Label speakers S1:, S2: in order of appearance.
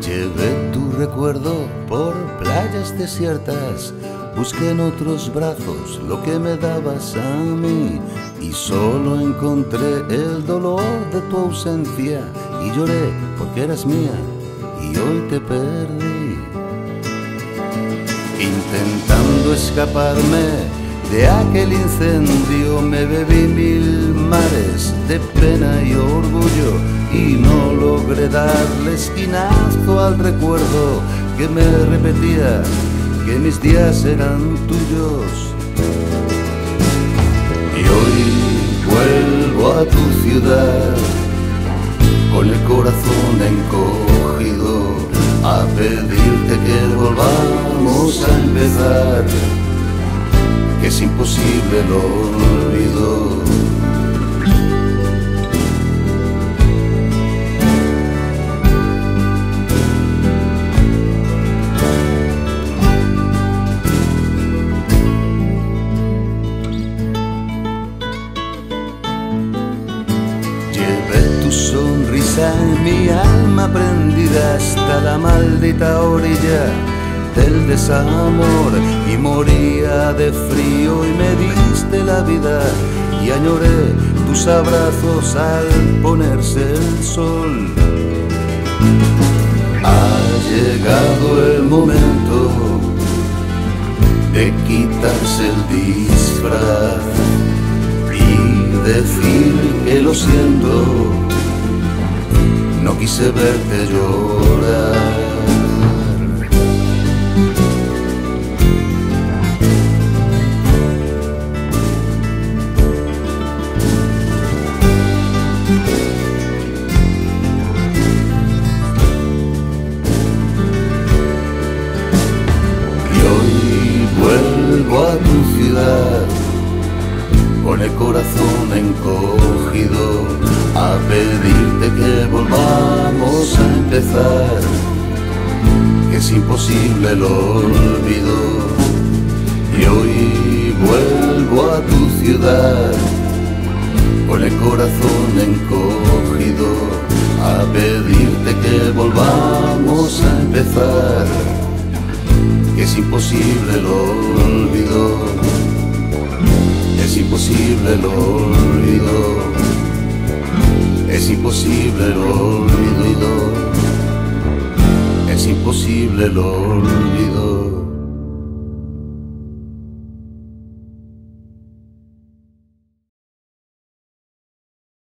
S1: Llevé tu recuerdo por playas desiertas, busqué en otros brazos lo que me dabas a mí y solo encontré el dolor de tu ausencia y lloré porque eras mía y hoy te perdí. Intentando escaparme de aquel incendio me bebí 1000 mares de pena y orgullo y no logré darle esquinazo al recuerdo que me repetía que mis días eran tuyos. Y hoy vuelvo a tu ciudad con el corazón encogido a pedirte que volvamos a empezar, que es imposible el olvido. Llevé tu sonrisa en mi alma prendida hasta la maldita orilla del desamor y moría de frío y me diste la vida y añoré tus abrazos al ponerse el sol. Ha llegado el momento de quitarse el disfraz y decir que lo siento, no quise verte llorar. Vuelvo a tu ciudad con el corazón encogido a pedirte que volvamos a empezar, que es imposible el olvido. Y hoy vuelvo a tu ciudad con el corazón encogido a pedirte que volvamos a empezar, que es imposible el olvido, es imposible el olvido, es imposible el olvido, es imposible el olvido.